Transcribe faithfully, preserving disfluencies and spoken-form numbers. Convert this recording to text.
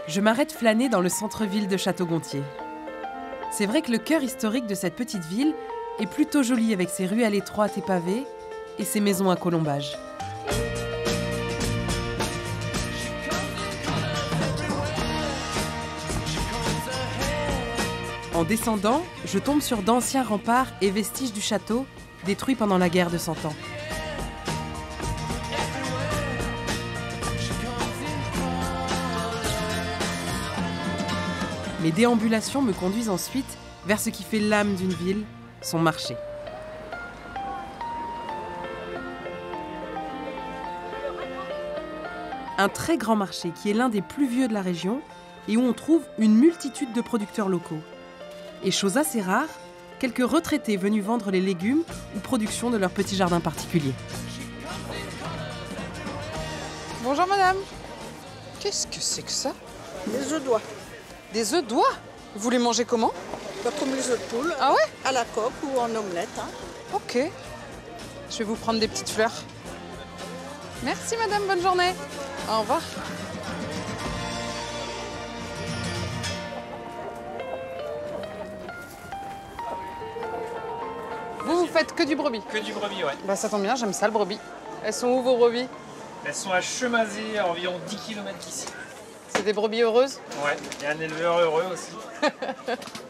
Je m'arrête flâner dans le centre-ville de Château-Gontier. C'est vrai que le cœur historique de cette petite ville est plutôt joli avec ses ruelles étroites et pavées et ses maisons à colombages. En descendant, je tombe sur d'anciens remparts et vestiges du château détruits pendant la guerre de Cent Ans. Mes déambulations me conduisent ensuite vers ce qui fait l'âme d'une ville, son marché. Un très grand marché qui est l'un des plus vieux de la région et où on trouve une multitude de producteurs locaux. Et chose assez rare, quelques retraités venus vendre les légumes ou production de leur petit jardin particulier. Bonjour madame. Qu'est-ce que c'est que ça? Des œufs d'oie. Des œufs d'oie? Vous les mangez comment? Bah, comme les œufs de poule. Ah ouais? À la coque ou en omelette. Hein. Ok. Je vais vous prendre des petites fleurs. Merci madame, bonne journée. Au revoir. Vous, vous faites que du brebis? Que du brebis, ouais. Bah ça tombe bien, j'aime ça le brebis. Elles sont où vos brebis? Elles sont à Chemazé, à environ dix kilomètres d'ici. C'est des brebis heureuses? Ouais, et un éleveur heureux aussi.